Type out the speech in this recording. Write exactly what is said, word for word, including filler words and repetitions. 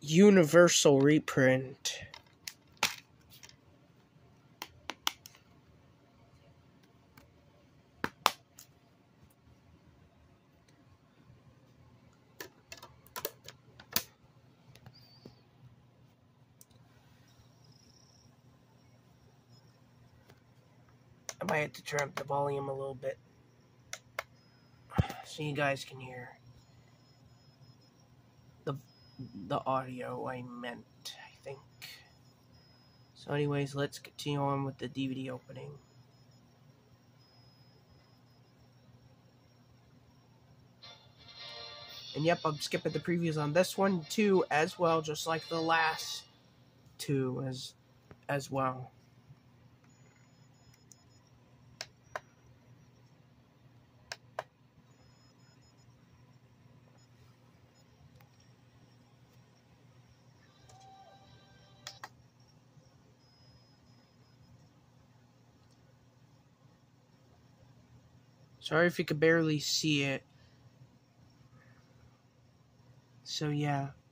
Universal reprint. I might have to turn up the volume a little bit so you guys can hear the the audio I meant, I think. So anyways, let's continue on with the D V D opening. And yep, I'm skipping the previews on this one too as well, just like the last two as as well. Sorry if you could barely see it. So yeah.